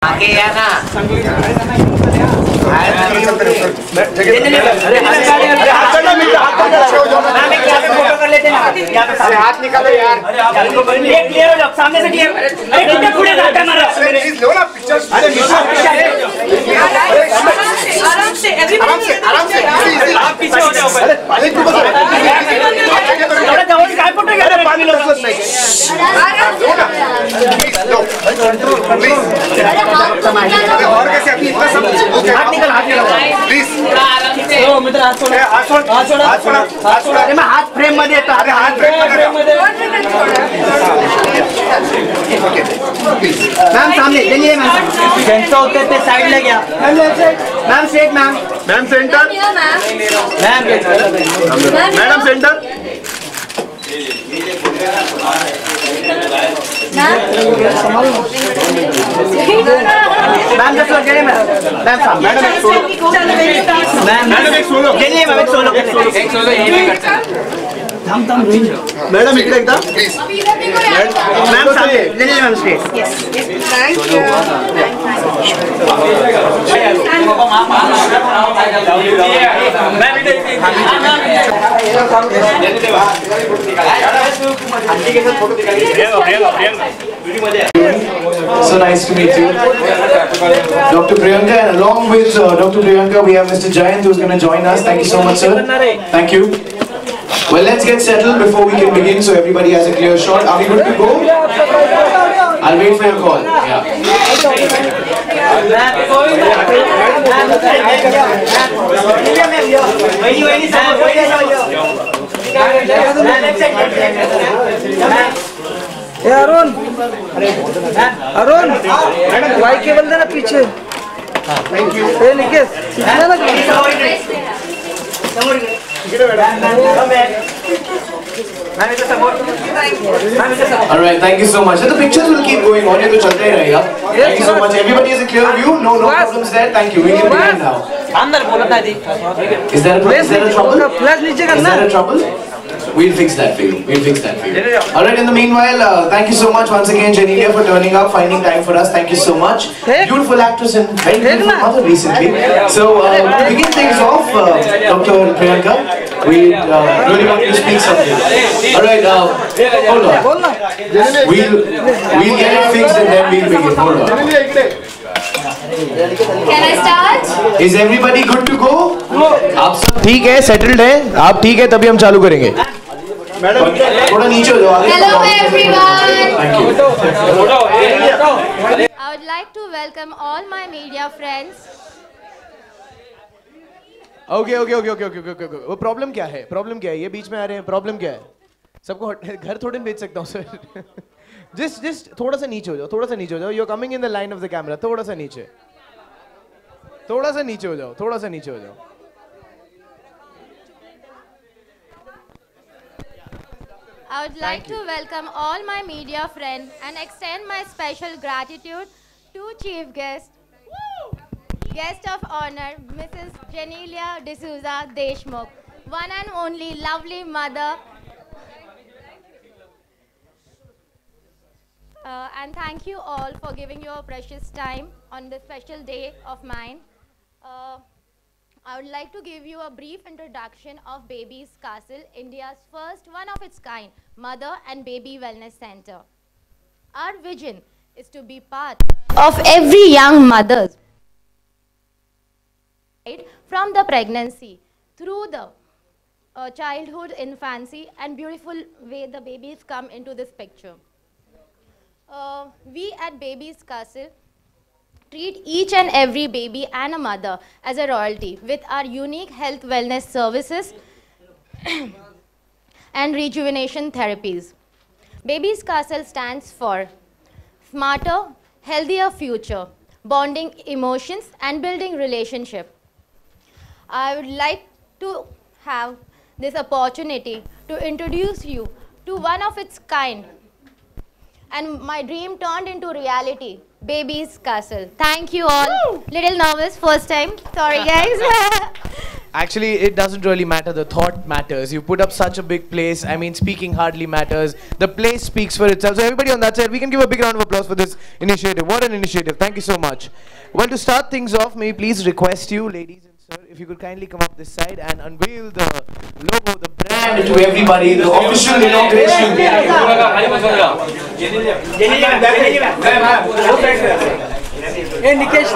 आगे या ना हाथ निकालो यार, क्लियर हो जाओ, सामने से क्लियर। अरे कितने पूरे जाता है मारो, लो ना पिक्चर। अरे आराम से आप पीछे हो जाओ। अरे क्यों बस थोड़ा जाओ, काय फोटो घ्या रे, पाणी लोकच नाही। लो प्लीज और कैसे अपनी इतना सब हाथ निकाल प्लीज। ओ मित्र हाथ छोड़, अरे मैं हाथ फ्रेम मध्ये येतो। अरे हाथ फ्रेम मध्ये मैम सामने चलिए। मैम सेंटर होते थे साइड ले गया। Ma'am set ma'am center madam center ma'am just लगे मैम मैडम एक सोलो चलिए मैम एक सोलो मैडम इकडे एकदा मैम सामने चलिए ma'am straight thank you So nice to meet you, Dr. Priyanka, and along with Dr. Priyanka we have Mr. Jayant who is going to join us. Thank you so much, sir. Thank you. Well, let's get settled before we can begin, so everybody has a clear shot. Are we good to go? I'll wait for your call. Yeah. Arun Y cable देना पीछे। Thank you. Nikesh Alright, thank you so much. So the pictures will keep going on. ये तो चलता ही रहेगा. Thank you so much. Everybody has a clear view. No problems there. Thank you. We can begin now. अंदर बोला था जी। Is there a trouble? Flash नीचे करना। Is there a trouble? We'll fix that for you. Alright, in the meanwhile, thank you so much once again, Genelia, for turning up, finding time for us. Thank you so much. Beautiful actress and very beautiful mother recently. So, to begin things off, Dr. Priyanka, we really want you to speak something. Alright, hold on. We'll get it fixed and then we'll begin. Hold on. Can I start? Is everybody good to go? आप सब ठीक है, settled है, आप ठीक है तभी हम चालू करेंगे। मैडम थोड़ा नीचे हो जाओ। Hello everyone. Thank you. I would like to welcome all my media friends. Okay. वो प्रॉब्लम क्या है? ये बीच में आ रहे हैं, प्रॉब्लम क्या है? सबको घर थोड़े भेज सकता हूँ सर। Just थोड़ा सा नीचे हो जाओ, You're coming in the line of the camera. थोड़ा सा नीचे हो जाओ। I would like to welcome all my media friends and extend my special gratitude to Chief Guest of honor, Mrs. Genelia D'Souza Deshmukh, one and only lovely mother. And thank you all for giving your precious time on this special day of mine. I would like to give you a brief introduction of Baby's Castle, India's first one of its kind mother and baby wellness center. Our vision is to be part of every young mother's from the pregnancy through the childhood, infancy, and beautiful way the babies come into this picture. We at Baby's Castle treat each and every baby and a mother as a royalty with our unique health wellness services and rejuvenation therapies. Baby's Castle stands for smarter, healthier future, bonding emotions and building relationship. I would like to have this opportunity to introduce you to one of its kind, and my dream turned into reality, Baby's Castle. Thank you all. Woo! Little nervous first time. Sorry guys. Actually, it doesn't really matter. The thought matters. You put up such a big place. I mean, speaking hardly matters. The place speaks for itself. So everybody on that side, we can give a big round of applause for this initiative. What an initiative. Thank you so much. Well, to start things off, may I please request you, ladies and sir, if you could kindly come up this side and unveil the logo, the brand to everybody, the official inauguration. Hey, Nikesh.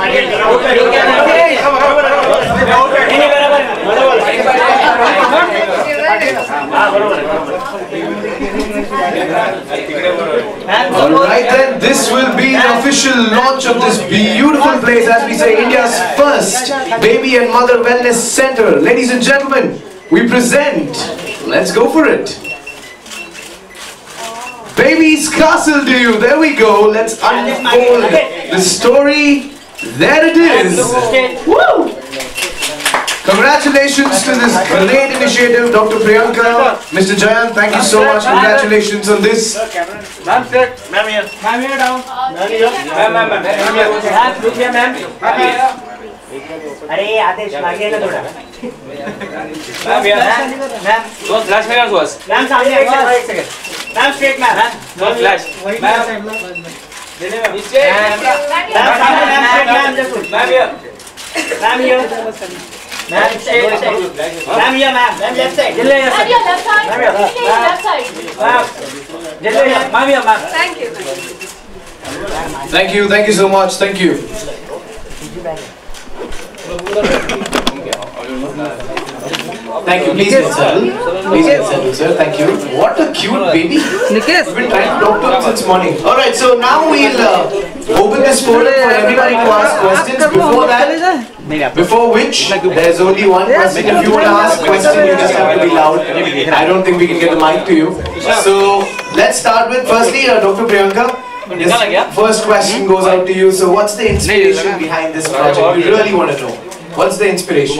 Alright then, this will be the official launch of this beautiful place, as we say, India's first baby and mother wellness center. Ladies and gentlemen, we present, let's go for it, Baby's Castle to you. There we go. Let's unfold the story. There it is. Woo! Congratulations to this great initiative, Dr. Priyanka, Mr. Jayant. Thank you so much. Congratulations on this. Ma'am, sit. Ma'am, here. Ma'am, here down. Ma'am, here. Ma'am, ma'am. Look here, ma'am. अरे आदेश मागे ना थोड़ा ma'am ma'am वो flash मेरा boss ma'am सामने एक second ma'am straight ma'am no flash ma'am Delhi में नीचे मैम सामने ma'am just ma'am here ma'am here ma'am straight ma'am here ma'am left side Delhi left side ma'am left side ma'am Delhi ma'am here ma'am Thank you so much. Thank you. Thank you. Please get settled. Please get settled, sir. Thank you. What a cute baby. Nikesh. We've been trying to talk to him since morning. Alright, so now we'll open this forum for everybody to ask questions. Before that, before which, there's only one question. If you want to ask a question, you just have to be loud. I don't think we can get the mic to you. So, let's start with, firstly, Dr. Priyanka. This first question goes out to you. So, what's the inspiration behind this project? We really want to know. What's the inspiration?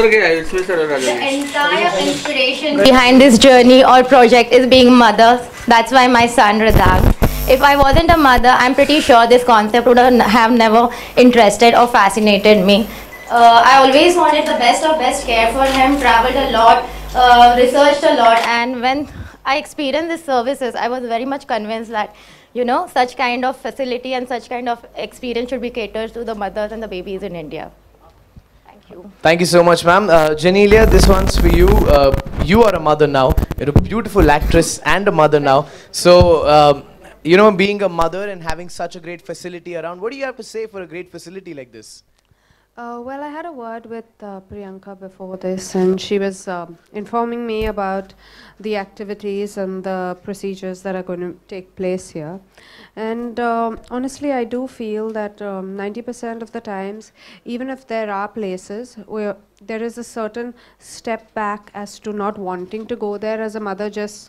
The entire inspiration behind this journey or project is being mother. That's why my son Ridhak. If I wasn't a mother, I'm pretty sure this concept would have never interested or fascinated me. I always wanted the best of best care for him, traveled a lot, researched a lot, and when I experienced these services, I was very much convinced that, you know, such kind of facility and such kind of experience should be catered to the mothers and the babies in India. Thank you. Thank you so much, ma'am. Janelia, this one's for you. You are a mother now. You're a beautiful actress and a mother now. So, you know, being a mother and having such a great facility around, what do you have to say for a great facility like this? Well, I had a word with Priyanka before this, and she was informing me about the activities and the procedures that are going to take place here. And honestly, I do feel that 90% of the times, even if there are places where there is a certain step back as to not wanting to go there as a mother just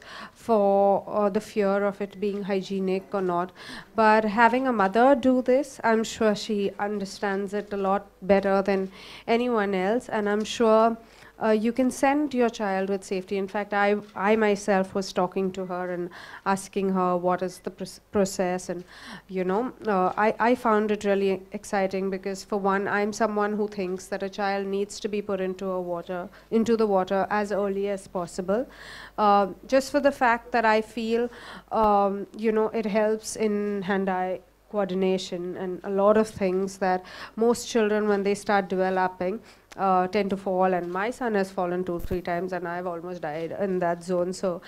for the fear of it being hygienic or not. But having a mother do this, I'm sure she understands it a lot better than anyone else, and I'm sure you can send your child with safety. In fact, I myself was talking to her and asking her what is the process, and you know, I found it really exciting because, for one, I'm someone who thinks that a child needs to be put into the water as early as possible, just for the fact that I feel, you know, it helps in hand-eye coordination and a lot of things that most children, when they start developing, tend to fall, and my son has fallen 2-3 times and I've almost died in that zone. So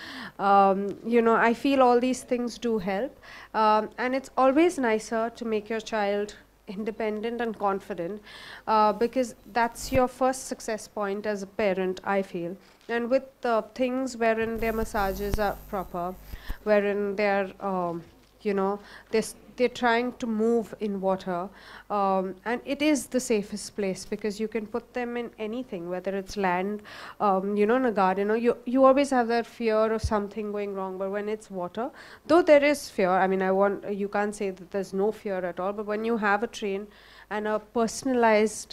you know, I feel all these things do help, and it's always nicer to make your child independent and confident, because that's your first success point as a parent, I feel. And with things wherein their massages are proper, wherein they're you know, they're trying to move in water, and it is the safest place because you can put them in anything, whether it's land, you know, in a garden, or you always have that fear of something going wrong. But when it's water, though there is fear, I mean, you can't say that there's no fear at all, but when you have a train and a personalized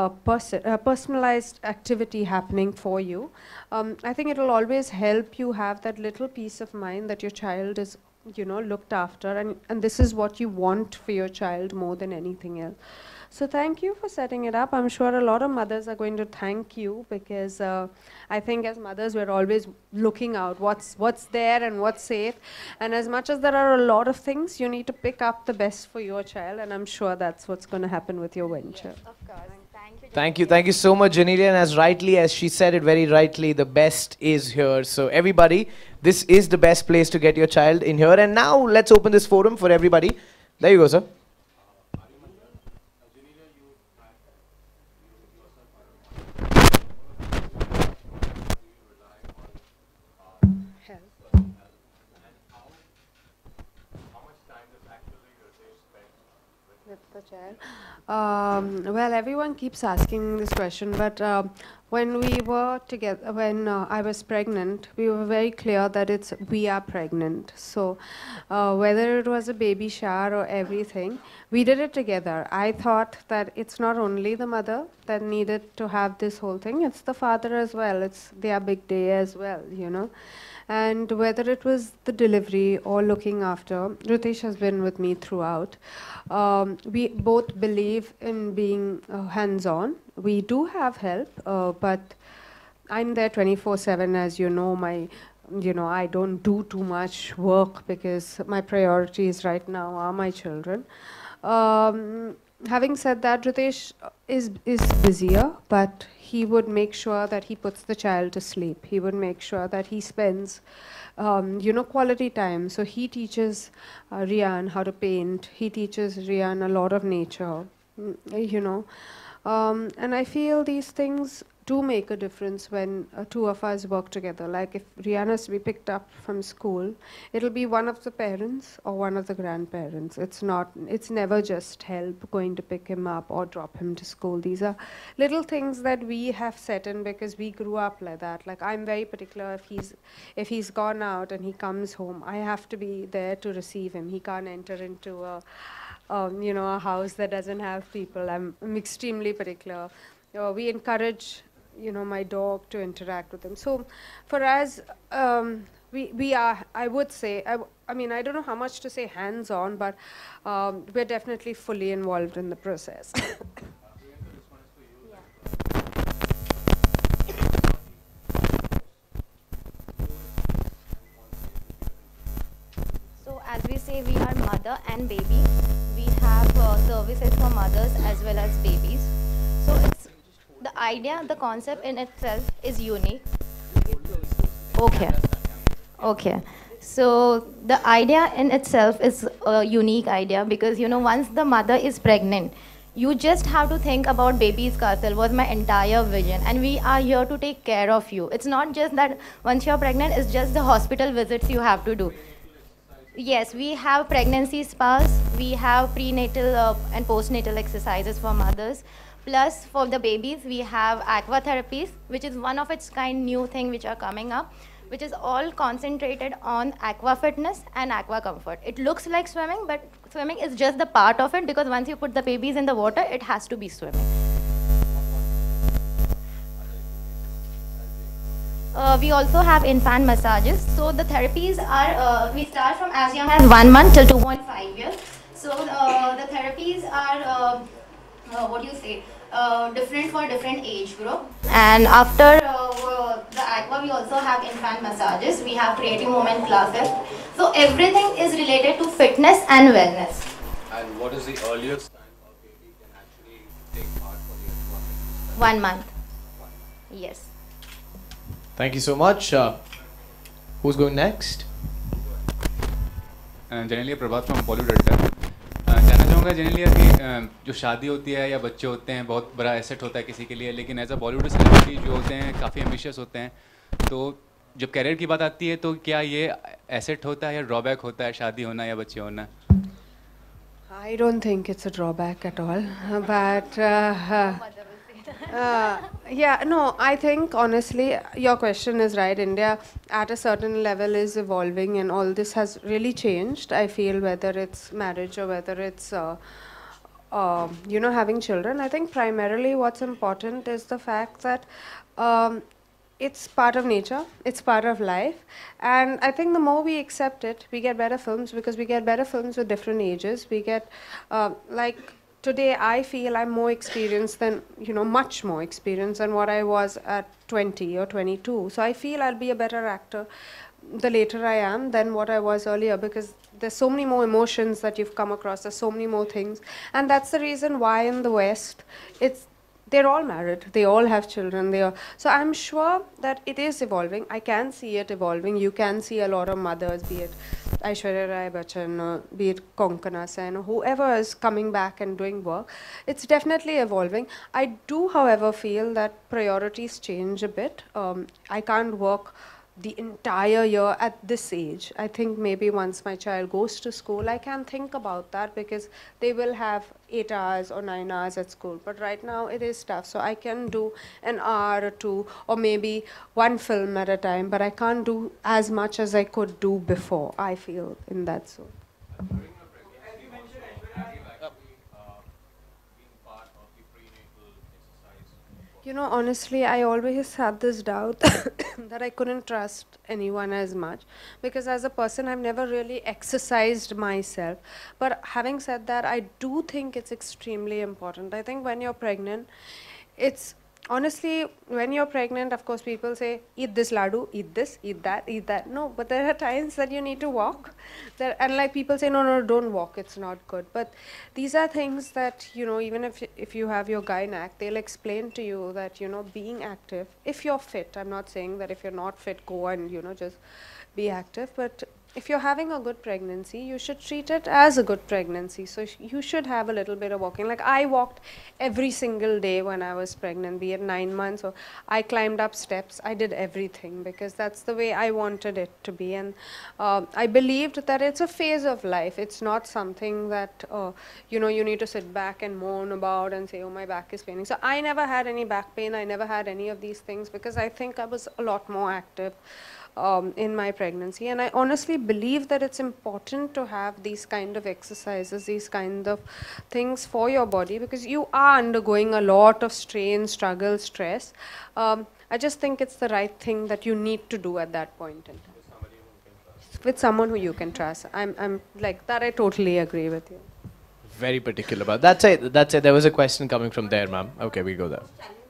personalized activity happening for you, I think it will always help you have that little peace of mind that your child is you know, looked after, and this is what you want for your child more than anything else. So thank you for setting it up. I'm sure a lot of mothers are going to thank you, because I think as mothers we're always looking out what's there and what's safe. And as much as there are a lot of things, you need to pick up the best for your child, and I'm sure that's what's going to happen with your venture. Yes, of course. Thank you so much, Janelia. And as rightly as she said it very rightly, the best is here. So everybody, this is the best place to get your child in here. And now let's open this forum for everybody. There you go, sir. With the child. Well, everyone keeps asking this question, but when we were together, when I was pregnant, we were very clear that we are pregnant. So whether it was a baby shower or everything, we did it together. I thought that it's not only the mother that needed to have this whole thing, it's the father as well. It's their big day as well, you know. And whether it was the delivery or looking after, Ritesh has been with me throughout. We both believe in being hands-on. We do have help, but I'm there 24/7, as you know. I don't do too much work because my priorities right now are my children. Having said that, Ritesh is busier, but he would make sure that he puts the child to sleep. He would make sure that he spends, quality time. So he teaches Rian how to paint. He teaches Rian a lot of nature, and I feel these things do make a difference when two of us work together. Like if Rian has to be picked up from school, it'll be one of the parents or one of the grandparents. It's never just help going to pick him up or drop him to school. These are little things that we have set in because we grew up like that. Like I'm very particular, if he's gone out and he comes home, I have to be there to receive him. He can't enter into a house that doesn't have people. I'm extremely particular. We encourage my dog to interact with them. So for us, we are, I would say, I mean, I don't know how much to say hands-on, but we're definitely fully involved in the process. So as we say, we are mother and baby. We have services for mothers as well as babies. So it's the idea, the concept in itself is unique. Okay. So the idea in itself is a unique idea because, once the mother is pregnant, you just have to think about Baby's Castle was my entire vision, and we are here to take care of you. It's not just that once you're pregnant, it's just the hospital visits you have to do. Yes, we have pregnancy spas, we have prenatal and postnatal exercises for mothers. Plus, for the babies, we have aqua therapies, which is one of its kind new thing which are coming up, which is all concentrated on aqua fitness and aqua comfort. It looks like swimming, but swimming is just the part of it because once you put the babies in the water, it has to be swimming. We also have infant massages. So the therapies are, we start from as young as 1 month till 2.5 years. So the therapies are, different for different age group. And after the aqua, we also have infant massages. We have creative movement classes. So everything is related to fitness and wellness. And what is the earliest time a baby can actually take part for the aqua? 1 month. Yes. Thank you so much. Who's going next? Generally Prabhat from Bollywood editor जानना चाहूँगा generally कि जो शादी होती है या बच्चे होते हैं बहुत बड़ा एसेट होता है किसी के लिए, लेकिन एज अ बॉलीवुड सेलिब्रिटी जो होते हैं काफ़ी एम्बिशियस होते हैं, तो जब कैरियर की बात आती है तो क्या ये एसेट होता है या ड्रॉबैक होता है शादी होना या बच्चे होना? I don't think it's a drawback at all, but I think honestly your question is right. India at a certain level is evolving and all this has really changed. I feel whether it's marriage or whether it's having children, I think primarily what's important is the fact that it's part of nature, it's part of life, and I think the more we accept it, we get better films, because we get better films with different ages. We get, like today I feel I'm more experienced than, much more experienced than what I was at 20 or 22. So I feel I'll be a better actor the later I am than what I was earlier, because there's so many more emotions that you've come across, there's so many more things, and that's the reason why in the West, they're all married, they all have children. So I'm sure that it is evolving. I can see it evolving. You can see a lot of mothers, be it Aishwarya Rai Bachchan, or be it Konkana Sen, or whoever is coming back and doing work. It's definitely evolving. I do, however, feel that priorities change a bit. I can't work the entire year at this age. I think maybe once my child goes to school, I can think about that, because they will have 8 hours or 9 hours at school. But right now it is tough. So I can do an hour or two, or maybe one film at a time, but I can't do as much as I could do before, I feel, in that zone. Honestly, I always had this doubt that I couldn't trust anyone as much, because as a person, I've never really exercised myself. But having said that, I do think it's extremely important. I think when you're pregnant, honestly, when you're pregnant, of course, people say, eat this laddu, eat this, eat that. No, but there are times that you need to walk. And like people say, no, don't walk, it's not good. But these are things that, even if you have your gynac, they'll explain to you that, being active, if you're fit, I'm not saying that if you're not fit, go and, just be active. But if you're having a good pregnancy, you should treat it as a good pregnancy. So you should have a little bit of walking. Like I walked every single day when I was pregnant, be it 9 months, or I climbed up steps. I did everything, because that's the way I wanted it to be. And I believed that it's a phase of life. It's not something that, you need to sit back and moan about and say, oh, my back is paining. So I never had any back pain. I never had any of these things, because I think I was a lot more active in my pregnancy. And I honestly believe that it's important to have these kind of exercises, these kind of things for your body, because you are undergoing a lot of strain, struggle, stress. I just think it's the right thing that you need to do at that point in time. With someone who you can trust. I'm like that. I totally agree with you. Very particular about that's it. There was a question coming from there, ma'am. Okay, we go there.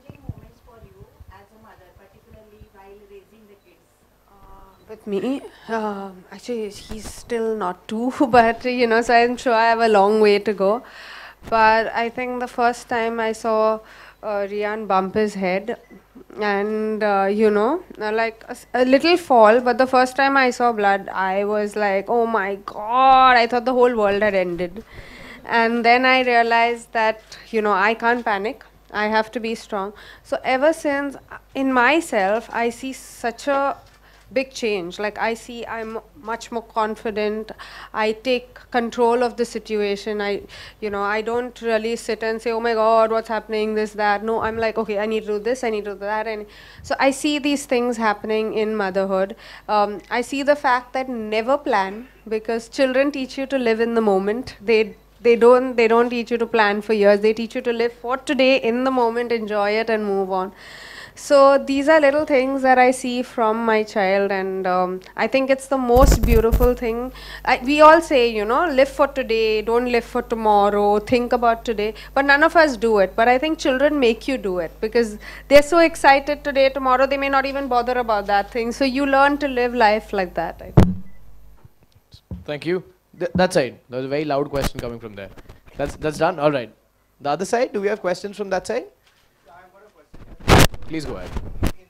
With me, actually he's still not 2, but so I'm sure I have a long way to go. But I think the first time I saw Rian bump his head, and like a little fall, but the first time I saw blood, I was like, oh my God, I thought the whole world had ended. And then I realized that, I can't panic. I have to be strong. So ever since, in myself, I see such a big change. Like I see I'm much more confident. I take control of the situation. I don't really sit and say, oh my God, what's happening, this, that. No, I'm like, okay, I need to do this, I need to do that. And so I see these things happening in motherhood. I see the fact that never plan, because children teach you to live in the moment. They don't teach you to plan for years. They teach you to live for today, in the moment, enjoy it and move on. So these are little things that I see from my child, and I think it's the most beautiful thing. We all say, live for today, don't live for tomorrow, think about today, but none of us do it. But I think children make you do it, because they're so excited today, tomorrow they may not even bother about that thing. So you learn to live life like that, I think. Thank you. That side, there was a very loud question coming from there. That's done? All right. The other side, do we have questions from that side? Please go ahead.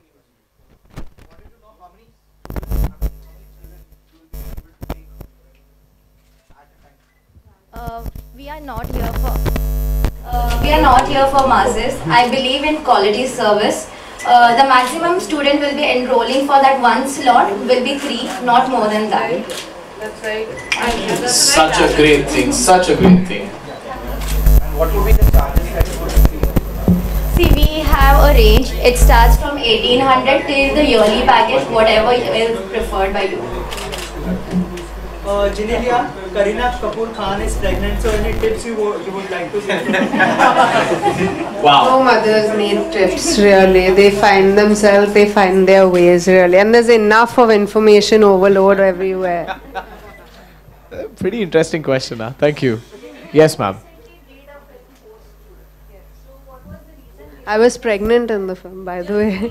We are not here for masses. I believe in quality service. The maximum student will be enrolling for that one slot will be 3, not more than that. That's right. Such a great thing, such a great thing. And what would be the charges that you would receive? See, we have a range. It starts from 1800 till the yearly package, whatever is preferred by you. Genelia, Kareena Kapoor Khan is pregnant, so any tips you would like to give? No mothers need tips really. They find themselves, they find their ways really. And there's enough of information overload everywhere. Pretty interesting question, huh? Thank you. Yes, ma'am. I was pregnant in the film, by the way.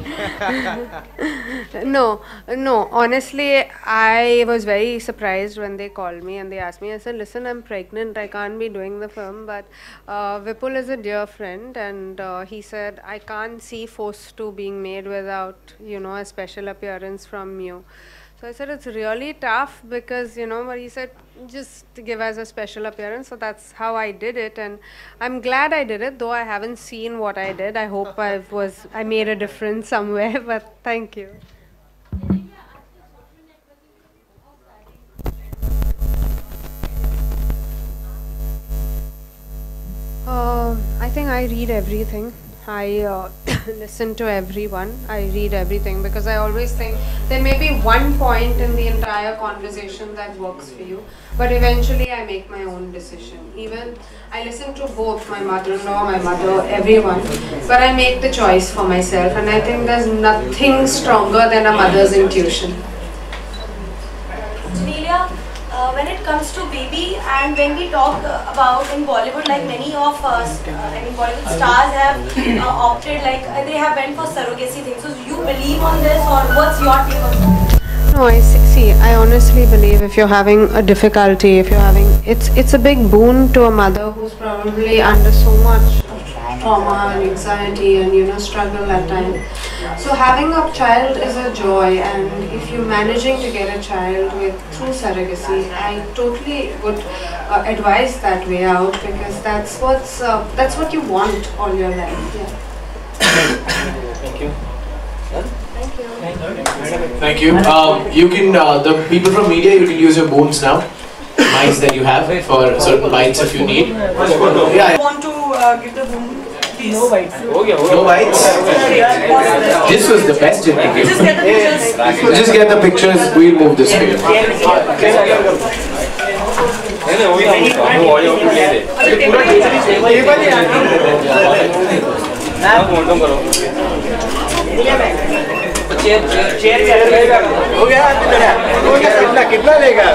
No, honestly, I was very surprised when they called me and they asked me. I said, listen, I'm pregnant, I can't be doing the film, but Vipul is a dear friend, and he said, I can't see Force 2 being made without, a special appearance from you. So I said, it's really tough because, but he said, just give us a special appearance. So that's how I did it. And I'm glad I did it, though I haven't seen what I did. I hope I made a difference somewhere, but thank you. I think I read everything. I listen to everyone. I read everything because I always think there may be one point in the entire conversation that works for you, but eventually I make my own decision. Even I listen to both my mother-in-law, my mother, everyone, but I make the choice for myself, and I think there's nothing stronger than a mother's intuition. Genelia, when it comes to baby, and when we talk about in Bollywood, like many of us, Bollywood stars have opted, they have went for surrogacy things. So do you believe on this, or what's your take on that? No, I honestly believe if you're having a difficulty, it's a big boon to a mother who's probably under so much trauma and anxiety and struggle at times. So having a child is a joy, and if you're managing to get a child through surrogacy, I totally would advise that way out, because that's what you want all your life. Yeah. Thank you. Thank you. You can, the people from media, you can use your bones now. Mics that you have for certain bites if you need. Yeah. I want to give the boon. No bites. No bites? This was the best interview. Just get the pictures. Just get the pictures, we'll move this way. कितना लेगा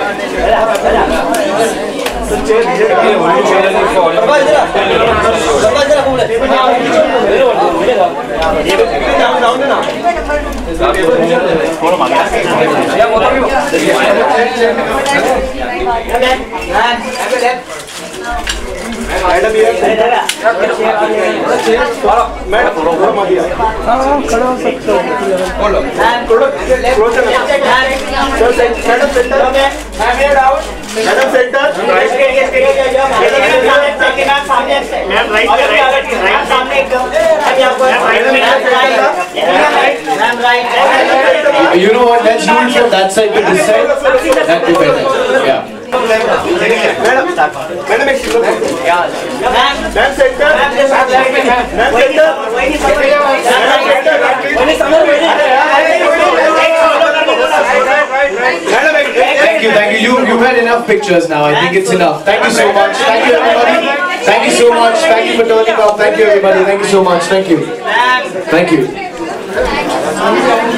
You know what, let's do it from that side to this side. That'd be better. Yeah. Thank you. You've had enough pictures now. I think it's enough. Thank you so much. Thank you, everybody. Thank you so much. Thank you for turning up. Thank you, everybody. Thank you so much. Thank you. Thank you.